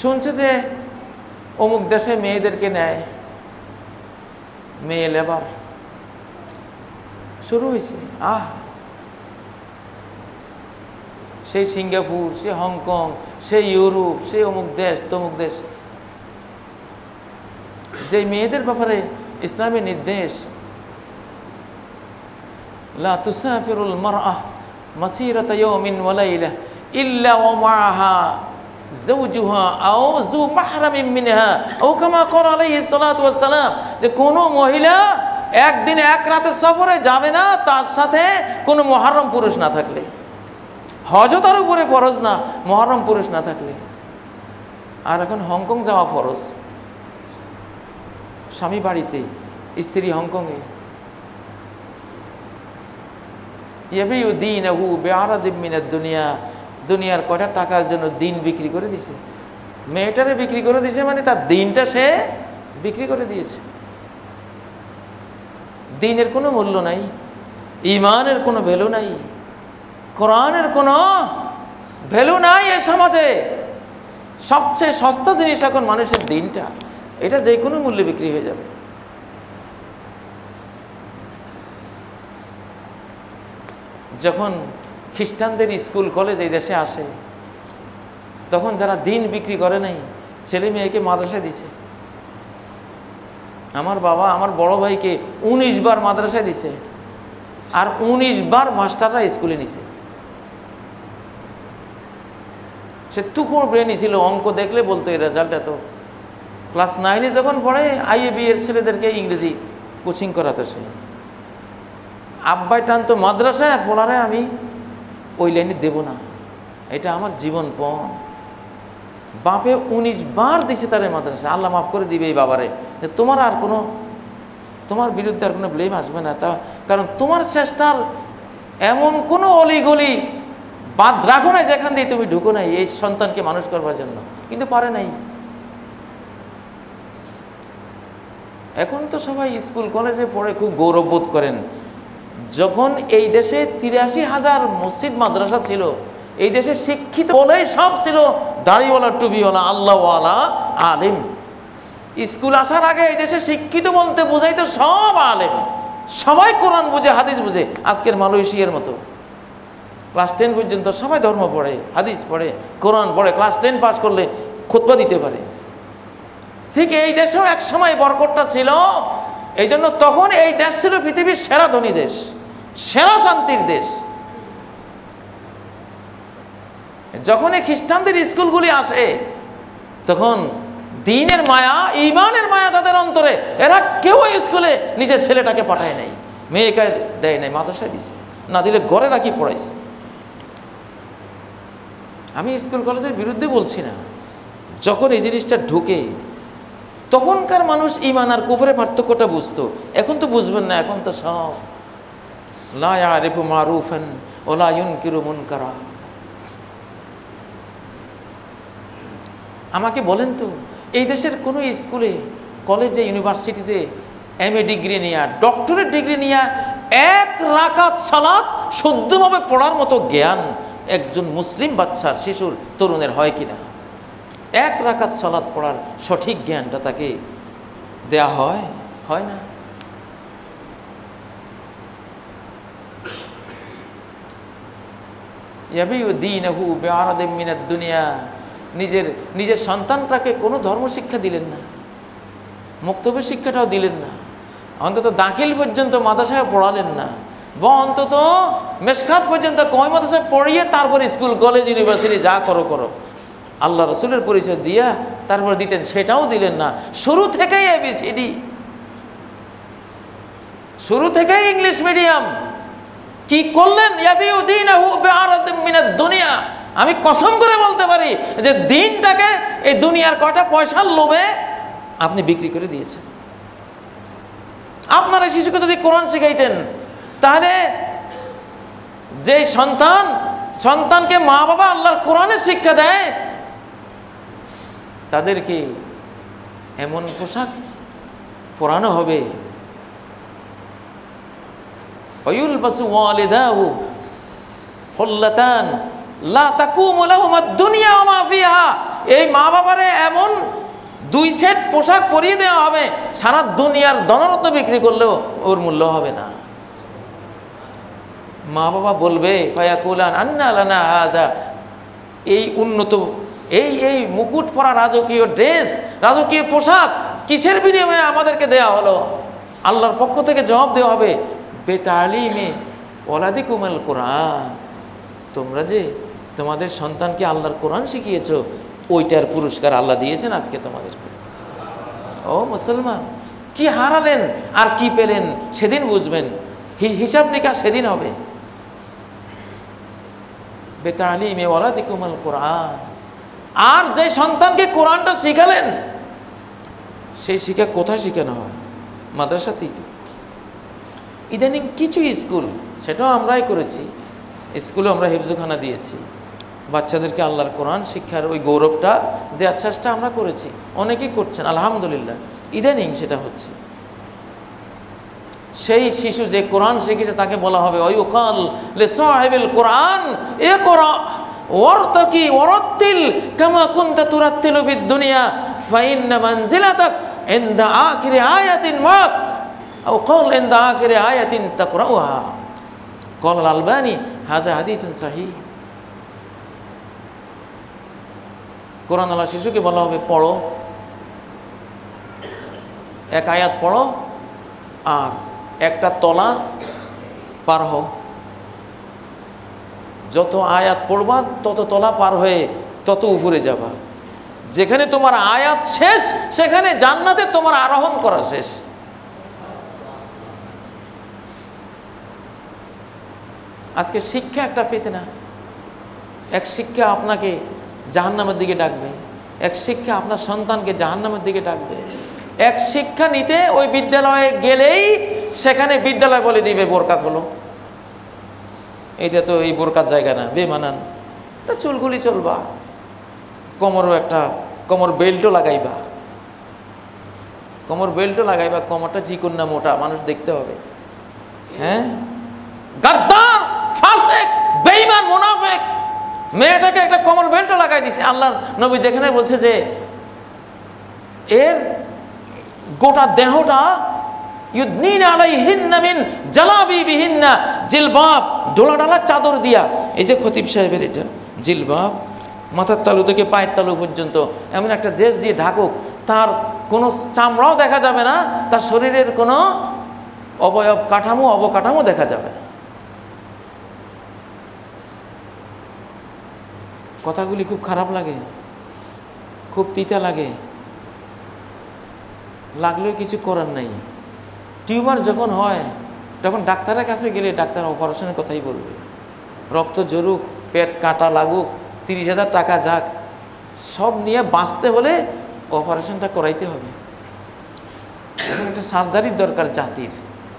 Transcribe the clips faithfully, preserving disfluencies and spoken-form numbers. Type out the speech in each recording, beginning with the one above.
শুনছে যে অমুক দেশে মেয়েদেরকে নেয়, মেয়ে লেবার শুরু হয়েছে। আহ সেই সিঙ্গাপুর, সে হংকং, সে ইউরোপ, সে অমুক দেশ তমুক দেশ, যে মেয়েদের ব্যাপারে ইসলামের নির্দেশ, লা তুসাফিরুল মারআহ মাসিরাতা ইয়াউমিন ওয়া লাইলা ইল্লা ওয়া মা'আহা যাওজুহা আও যু মাহরামিন মিনহা আও কামা ক্বালা আলাইহিস সালাতু ওয়াস সালাম, যে কোনো মহিলা একদিন এক রাতের সফরে যাবে না তার সাথে কোনো মুহররম পুরুষ না থাকলে। হজও তার উপরে ফরজ না মুহররম পুরুষ না থাকলে। আর এখন হংকং যাওয়া ফরজ, স্বামী বাড়িতে, স্ত্রী হংকংয়ে। ইয়াবিউ দীনহু বিআরাদিম মিনাদ দুনিয়া, দুনিয়ার কয়টা টাকার জন্য দিন বিক্রি করে দিছে। মেয়েটারে বিক্রি করে দিছে মানে তার দিনটা সে বিক্রি করে দিয়েছে। দিনের কোনো মূল্য নাই, ঈমানের কোনো ভ্যালু নাই, কোরআনের কোনো ভ্যালু নাই এই সমাজে। সবচেয়ে সস্তা জিনিস এখন মানুষের দিনটা, এটা যে কোনো মূল্যে বিক্রি হয়ে যাবে। যখন খ্রিস্টানদের স্কুল কলেজ এই দেশে আসে, তখন যারা দিন বিক্রি করে নাই ছেলে মেয়েকে মাদ্রাসায় দিছে। আমার বাবা আমার বড় ভাইকে উনিশ বার মাদ্রাসায় দিছে, আর উনিশ বার মাস্টাররা স্কুলে নিছে। সে তুকুর ব্রেনই ছিল, অঙ্ক দেখলে বলতো এই রেজাল্ট এত। ক্লাস নাইনে যখন পড়ে আইএ বি এর ছেলেদেরকে ইংরেজি কোচিং করাতো সে। আব্বাই টানতো মাদ্রাসায় পড়ারে, আমি ওই লাইনে দেব না, এটা আমার জীবনপণ। বাপে উনিশ বার দিছে তারে মাদ্রাসা। আল্লাহ মাফ করে দিবে এই বাবারে, যে তোমার আর কোনো, তোমার বিরুদ্ধে আর কোনো ব্লেম আসবে না, তা কারণ তোমার চেষ্টার এমন কোনো অলিগলি বাদ রাখো না যেখান দিয়ে তুমি ঢুকো নাই এই সন্তানকে মানুষ করবার জন্য, কিন্তু পারে নাই। এখন তো সবাই স্কুল কলেজে পড়ে খুব গৌরববোধ করেন। যখন এই দেশে তিরাশি হাজার মসজিদ মাদ্রাসা ছিল, এই দেশে শিক্ষিত বলেই সব ছিল দাড়িওয়ালা টুপিওয়ালা আল্লাহওয়ালা আলেম। স্কুল আসার আগে এই দেশে শিক্ষিত বলতে বোঝাইতো সব আলেম, সবাই কোরআন বুঝে হাদিস বুঝে। আজকের মালয়েশিয়ার মতো ক্লাস টেন পর্যন্ত সবাই ধর্ম পড়ে, হাদিস পড়ে, কোরআন পড়ে, ক্লাস টেন পাস করলে খুতবা দিতে পারে। ঠিক এই দেশেও এক সময় বরকতটা ছিল। এই জন্য তখন এই দেশ ছিল পৃথিবীর সেরা ধনী দেশ, সেরা শান্তির দেশ। যখন এই খ্রিস্টানদের স্কুলগুলি আসে, তখন দ্বীনের মায়া, ঈমানের মায়া তাদের অন্তরে। এরা কেউ স্কুলে নিজের ছেলেটাকে পাঠায় নাই, মেয়েকে দেয় নাই, মাদ্রাসায় দিছে, না দিলে ঘরে রাখি পড়াইছে। আমি স্কুল কলেজের বিরুদ্ধে বলছি না। যখন এই জিনিসটা ঢুকে, তখনকার মানুষ ঈমান আর কুফরের পার্থক্যটা বুঝতো। এখন তো বুঝবেন না, এখন তো সব লা ইয়ারিফু মারুফান ওয়া লা ইউনকিরু মুনকারা। আমাকে বলেন তো, এই দেশের কোনো স্কুলে, কলেজে, ইউনিভার্সিটিতে এম এ ডিগ্রি নিয়া, ডক্টরেট ডিগ্রি নিয়া এক রাকাত সালাত শুদ্ধভাবে পড়ার মতো জ্ঞান একজন মুসলিম বাচ্চার, শিশুর, তরুণের হয় কিনা? এক রাকাত সালাত পড়ার সঠিক জ্ঞানটা তাকে দেয়া হয়? হয় না। ইয়াবিউ দীনহু বিআরাদিম মিনাদ দুনিয়া, নিজের নিজের সন্তানটাকে কোনো ধর্ম শিক্ষা দিলেন না, মুক্তব্য শিক্ষাটাও দিলেন না, অন্তত দাখিল পর্যন্ত মাদ্রাসায় পড়ালেন না, বা অন্তত মেশকাত পর্যন্ত কয় মাদ্রাসায় পড়িয়ে তারপর স্কুল কলেজ ইউনিভার্সিটি যা করো করো আল্লাহ রসুলের পরিচয় দিয়া তারপর দিতেন, সেটাও দিলেন না। শুরু থেকেই এবিসিডি, শুরু থেকেই ইংলিশ মিডিয়াম। কি করলেন? ইয়াবিউ দীনহু বিআরাদিম মিনাদ দুনিয়া। আমি কসম করে বলতে পারি যে দিনটাকে এই দুনিয়ার কয়টা পয়সার লোভে আপনি বিক্রি করে দিয়েছেন। আপনার এই শিশুকে যদি কোরআন শিখাইতেন, তাহলে যে সন্তান সন্তানকে মা বাবা আল্লাহর কোরআনের শিক্ষা দেয়, তাদেরকে এমন পোশাক পরানো হবে, ওয়ায়ুলবাসু ওয়ালিদাহু হুল্লাতান লা তাকুমু লাহুম আদ-দুনিয়া ওয়া মা ফিহা। এই মা বাবারে এমন দুই সেট পোশাক পরিয়ে দেওয়া হবে, সারা দুনিয়ার ধনরত্ন বিক্রি করলেও ওর মূল্য হবে না। মা বাবা বলবে ফায়াকুলান আন্না লানা হাযা, এই উন্নত এই এই মুকুট পরা রাজকীয় ড্রেস, রাজকীয় পোশাক কিসের বিনিময়ে আমাদেরকে দেয়া হলো? আল্লাহর পক্ষ থেকে জবাব দেওয়া হবে বেতালিমে ওয়ালাদিকুমুল কোরআন, তোমরা যে তোমাদের সন্তানকে আল্লাহর কোরআন শিখিয়েছো, ওইটার পুরস্কার আল্লাহ দিয়েছেন আজকে তোমাদেরকে। ও মুসলমান, কি হারালেন আর কি পেলেন সেদিন বুঝবেন, হিসাব নিকাশ সেদিন হবে। বেতালিমে ওয়ালাদিকুমুল কোরআন, আর যে সন্তানকে কোরআনটা শিখালেন সেই শিক্ষা কোথায় শিখানো হয়? মাদ্রাসাতেই তো। ইদানিং কিছু স্কুল, সেটাও আমরাই করেছি, স্কুলে আমরা হিফজখানা দিয়েছি, বাচ্চাদেরকে আল্লাহর কোরআন শিক্ষার ওই গৌরবটা দেওয়ার চেষ্টা আমরা করেছি, অনেকেই করছেন আলহামদুলিল্লাহ। ইদানিং সেটা হচ্ছে, সেই শিশু যে কোরআন শিখেছে তাকে বলা হবে ওয়ায়ুকাল লিসাহিবিল কোরআন ইকরা ওয়ারতাকি ওয়ারাত্তিল কামা কুনতা তুরাত্তিলু ফিদ দুনিয়া ফাইন্না মানজিলাতাক ইনদা আখিরি আয়াতিন মাক আও ক্বাল ইনদা আখিরি আয়াতিন তাকরাউহা। ক্বাল আল আলবানী হাযা হাদিসুন সহিহ। কোরআনওয়ালা শিশুকে বলা হবে পড়ো, এক আয়াত পড়ো আর একটা তলা পার হও। যত আয়াত পড়বা তত তলা পার হয়ে তত উপরে যাবা। যেখানে তোমার আয়াত শেষ সেখানে জান্নাতে তোমার আরোহণ করা শেষ। আজকে শিক্ষা একটা ফিতনা। এক শিক্ষা আপনাকে জাহান্নামের দিকে ডাকবে, এক শিক্ষা আপনার সন্তানকে জাহান্নামের দিকে ডাকবে। এক শিক্ষা নিতে ওই বিদ্যালয়ে গেলেই সেখানে বিদ্যালয় বলে দিবে বোরকা খোলো, এটা তো এই বোরকার জায়গা না, বেমানান, এটা চুলগুলি চলবা, কোমরও একটা কোমর বেল্টও লাগাইবা, কোমর বেল্টও লাগাইবা, কোমরটা চিকন না মোটা মানুষ দেখতে হবে। হ্যাঁ, গাদ্দার, ফাসিক, বেঈমান, মুনাফিক, মেয়েটাকে একটা কোমর বেল্টও লাগাই দিছে। আল্লাহর নবী যেখানে বলছে যে এর গোটা দেহটা ইউদনিনা আলাইহিন্না মিন জালাবিবিহিন্না, জিলবাব, ডোলা ডালা চাদর দিয়া, এই যে খতিব সাহেবের এটা জিলবাব, মাথার তালু থেকে পায়ের তালু পর্যন্ত এমন একটা ড্রেস দিয়ে ঢাকুক, তার কোনো চামড়াও দেখা যাবে না, তার শরীরের কোনো অবয়ব কাঠামো অবকাঠামো দেখা যাবে না। কথাগুলি খুব খারাপ লাগে, খুব তিতা লাগে, লাগলেও কিছু করার নাই। টিউমার যখন হয় তখন ডাক্তারের কাছে গেলে ডাক্তার অপারেশনের কথাই বলবে, রক্ত জরুক, পেট কাটা লাগুক, তিরিশ হাজার টাকা যাক, সব নিয়ে বাঁচতে হলে অপারেশনটা করাইতে হবে। এখন একটা সার্জারির দরকার জাতির।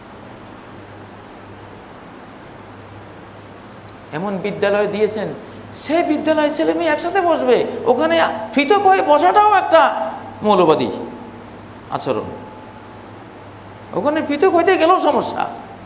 এমন বিদ্যালয় দিয়েছেন, সেই বিদ্যালয় ছেলে মেয়ে একসাথে বসবে, ওখানে পৃথক হয়ে বসাটাও একটা মৌলবাদী আচরণ, ওখানে পৃথক হইতে গেলেও সমস্যা।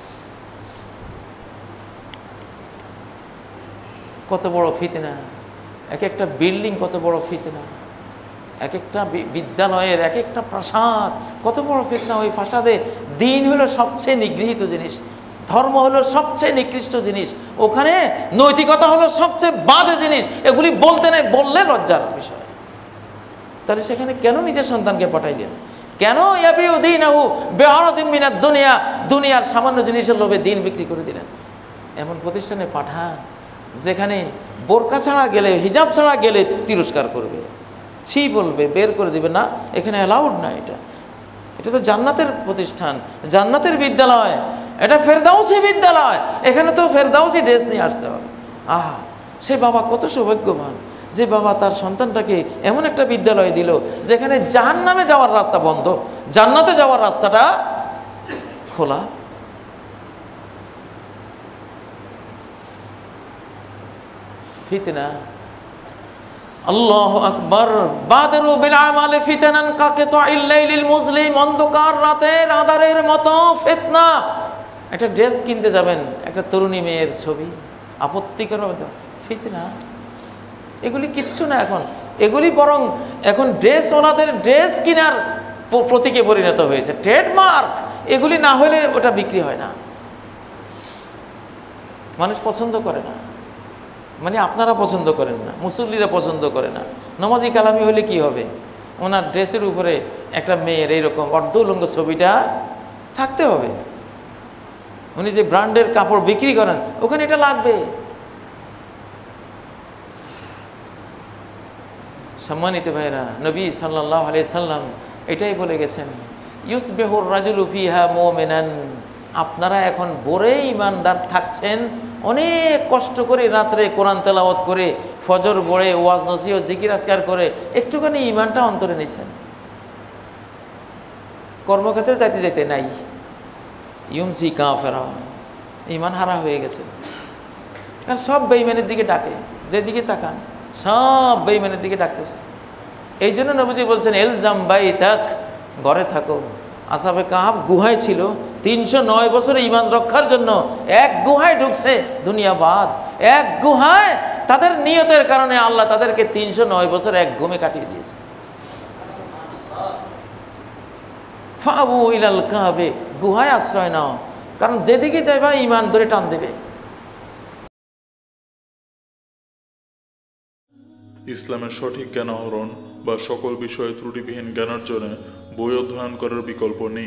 কত বড় ফিতনা, এক একটা বিল্ডিং কত বড় ফিতনা, এক একটা বিদ্যালয়ের এক একটা প্রাসাদ কত বড় ফিতনা। ওই প্রাসাদে দিন হলো সবচেয়ে নিগৃহীত জিনিস, ধর্ম হলো সবচেয়ে নিকৃষ্ট জিনিস, ওখানে নৈতিকতা হলো সবচেয়ে বাজে জিনিস। এগুলি বলতে নেই, বললে লজ্জার বিষয়। তাহলে সেখানে কেন নিজের সন্তানকে পাঠাইলেন? কেন ইয়াবিউ দীনাহু বিআরাদিন মিনাদ দুনিয়া, দুনিয়ার সামান্য জিনিসের লোভে দিন বিক্রি করে দিলেন? এমন প্রতিষ্ঠানে পাঠান যেখানে বোরকা ছাড়া গেলে, হিজাব ছাড়া গেলে তিরস্কার করবে, ছি বলবে, বের করে দিবে, না এখানে অ্যালাউড না। এটা এটা তো জান্নাতের প্রতিষ্ঠান, জান্নাতের বিদ্যালয়, এটা ফেরদাউসি বিদ্যালয়, এখানে তো ফেরদাউসি ড্রেস নিয়ে আসতে হবে। আহা, সে বাবা কত সৌভাগ্যবান যে বাবা তার সন্তানটাকে এমন একটা বিদ্যালয়ে দিল যেখানে জাহান্নামে যাওয়ার রাস্তা বন্ধ, জান্নাতে যাওয়ার রাস্তাটা খোলা। ফিতনা, আল্লাহু আকবার। বাদরু বিল আমালি ফিতানান কাকিতাইল লাইলিল মুজলিম, অন্ধকার রাতের আঁধারের মতো ফিতনা। একটা ড্রেস কিনতে যাবেন, একটা তরুণী মেয়ের ছবি, আপত্তিকর ফিতনা। এগুলি কিচ্ছু না। এখন এগুলি বরং এখন ড্রেস ওনাদের ড্রেস কেনার প্রতীকে পরিণত হয়েছে, ট্রেডমার্ক। এগুলি না হলে ওটা বিক্রি হয় না, মানুষ পছন্দ করে না। মানে আপনারা পছন্দ করেন না, মুসল্লিরা পছন্দ করে না। নামাজি কালামি হলে কি হবে, ওনার ড্রেসের উপরে একটা মেয়ের এইরকম অর্ধ উলঙ্গ ছবিটা থাকতে হবে। উনি যে ব্র্যান্ডের কাপড় বিক্রি করেন ওখানে এটা লাগবে। সম্মানিত ভাইরা, নবী সাল্লাল্লাহু আলাইহি সাল্লাম এটাই বলে গেছেন, ইউসবিহুর রাজুলু ফিহা মুমিনান। আপনারা এখন ভোরে ইমানদার থাকছেন, অনেক কষ্ট করে রাত্রে কোরআন তেলাওয়াত করে ফজর পড়ে ওয়াজ নসিহত জিকির আজকার করে একটুখানি ইমানটা অন্তরে নিছেন, কর্মক্ষেত্রে যাইতে যাইতে নাই। ইউমসি কাফেরা, ইমান হারা হয়ে গেছে। কারণ সব বেঈমানের দিকে ডাকে, যেদিকে তাকান সব বেঈমানের দিকে ডাকতেছে। এই জন্য নবীজি বলছেন এলজাম বাইতাক, ঘরে থাকো। আসহাবে কাহাব গুহায় ছিল, তিনশো নয় বছরে ইমান রক্ষার জন্য এক গুহায় ঢুকছে, দুনিয়া বাদ। এক গুহায় তাদের নিয়তের কারণে আল্লাহ তাদেরকে তিনশো নয় বছর এক ঘুমে কাটিয়ে দিয়েছে। ফাবু ইলাল কাহাবে, গুহায় আশ্রয় নাও, কারণ যেদিকে যাইবা ইমান ধরে টান দেবে। ইসলামের সঠিক জ্ঞান আহরণ বা সকল বিষয়ে ত্রুটিবিহীন জ্ঞানার্জনে বই অধ্যয়ন করার বিকল্প নেই।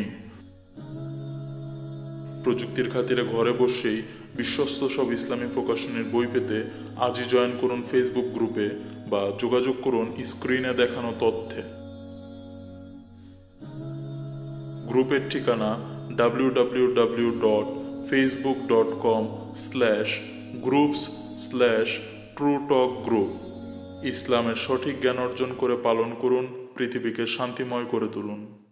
প্রযুক্তির খাতিরে ঘরে বসেই বিশ্বস্ত সব ইসলামী প্রকাশনীর বই পেতে আজই জয়েন করুন ফেসবুক গ্রুপে বা যোগাযোগ করুন স্ক্রিনে দেখানো তথ্যে। গ্রুপের ঠিকানা W W W dot Facebook dot com slash groups slash true talk group. ইসলামের সঠিক জ্ঞান অর্জন করে পালন করুন, পৃথিবীকে শান্তিময় করে তুলুন।